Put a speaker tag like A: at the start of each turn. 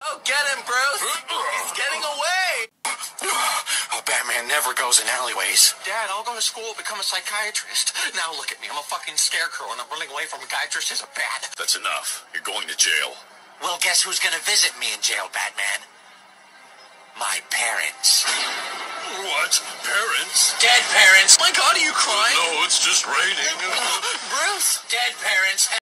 A: Oh, get him, Bruce! He's getting away!
B: Oh, Batman never goes in alleyways.
A: Dad, I'll go to school, become a psychiatrist. Now look at me, I'm a fucking scarecrow, and I'm running away from a guy dressed as a bat.
C: That's enough. You're going to jail.
B: Well, guess who's gonna visit me in jail, Batman? My parents.
C: What? Parents?
B: Dead parents.
A: My God, are you crying?
C: No, it's just raining.
A: Bruce!
B: Dead parents.